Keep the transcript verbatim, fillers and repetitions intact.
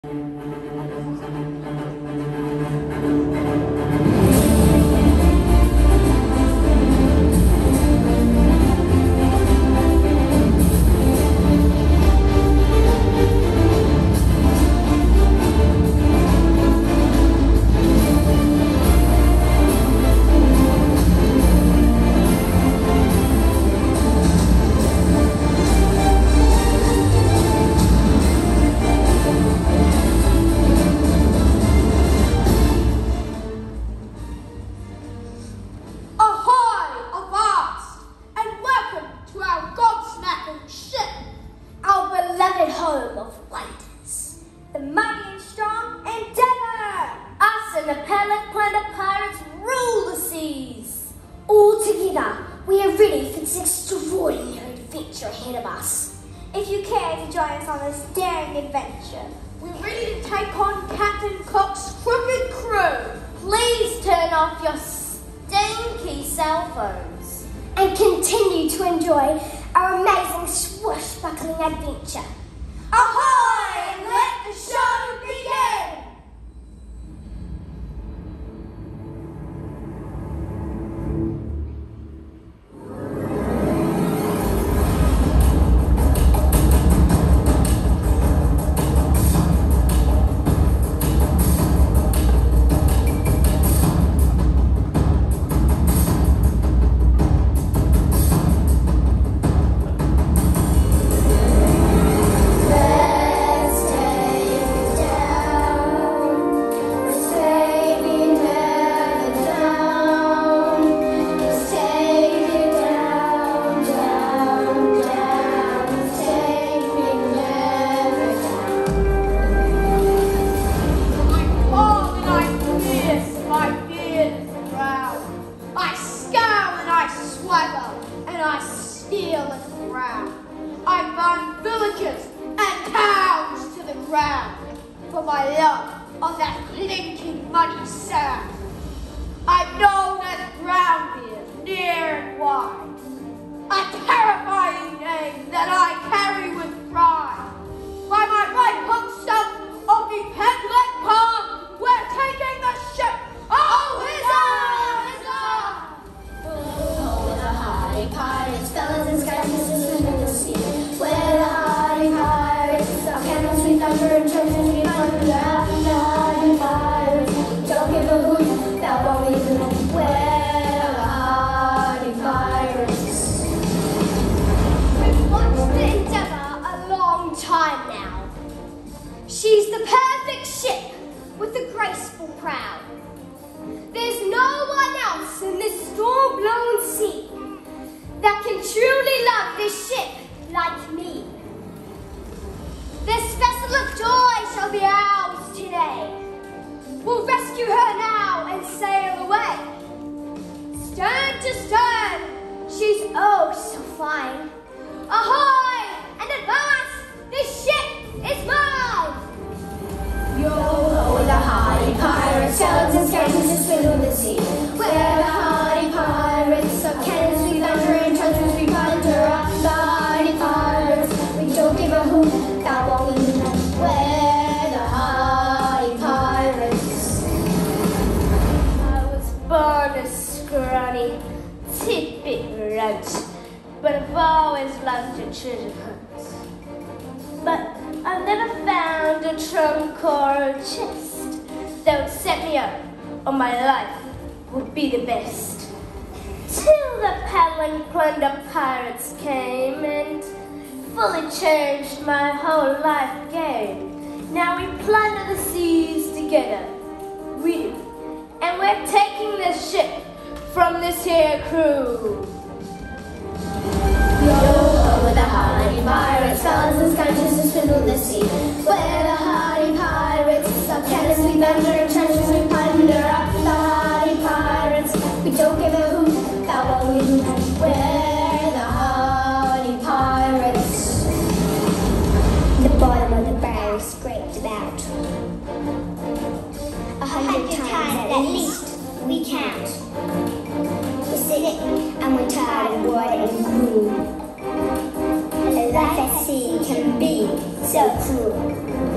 If you care to join us on this daring adventure, we're ready to take on Captain Cook's crooked crew. Please turn off your stinky cell phones and continue to enjoy our amazing swashbuckling adventure. Ahoy! And let the show begin! For my love on that clinking muddy sand. I'm known as Brownbeard, near and wide, a terrifying name that I carry with pride. By my right hook stump of the Peglet Palm, we're taking the ship. Oh, huzzah! Huzzah! Oh, the Hearty Pirates, fellas and scavengers in the sea. We're the Hearty Pirates, our cannons we thunder and churches we thunder. The Hearty Pirates, don't give a hoot, that won't even know. We're the Hearty Pirates. We've watched the Endeavour a long time now. She's the perfect ship with a graceful prow. There's no one else in this storm-blown sea that can truly love this ship like me. This vessel of joy shall be ours today. We'll rescue her now and sail away. Stern to stern, she's oh so fine. Ahoy and advance, this ship is mine. Yo-ho, the Hearty Pirates, skeletons, skeletons, swindle the sea. We're the Hearty Pirates, of cannons we thunder and treasures we plunder. The Hearty Pirates, we don't give a hoot, that won't even know. We're the Hearty Pirates. I was born a scrawny, tidbit roach, but I've always loved a treasure hunt. But I've never found a trunk or a chest that would set me up, or my life would be the best. Till the paddling plunder pirates came and fully changed my whole life game. Now we plunder the seas together, we do, and we're taking this ship from this here crew. Yo-ho, with the Hearty Pirates, fellas and scavengers and swindle the sea. We're the Hearty Pirates, of cannons we thunder and treasures we plunder. Up the Hearty Pirates, we don't give a hoot, that won't we do. We're the Hearty Pirates. The bottom of the barrel scraped about. A hundred times at least we count. We're sick and we're tired of water and gloom. Life at sea can be so cruel.